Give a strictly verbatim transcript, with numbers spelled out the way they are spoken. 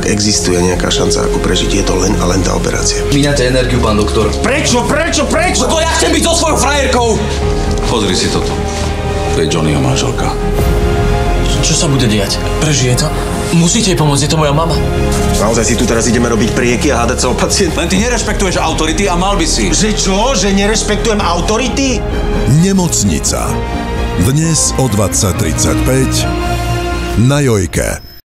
Ak existuje nejaká šanca, ako prežiť, je to len a len tá operácia. Míňate energiu, pán doktor. Prečo, prečo, prečo? Lebo ja chcem byť so svojou frajerkou! Pozri si toto. To je Johnnyho manželka. Čo sa bude diať? Prežije to? Musíte jej pomôcť, je to moja mama. Naozaj si tu teraz ideme robiť prieky a hádať sa o pacient? Len ty nerešpektuješ autority a mal by si. Že čo? Že nerešpektujem autority? Nemocnica. Dnes o dvadsať tridsaťpäť na Jojke.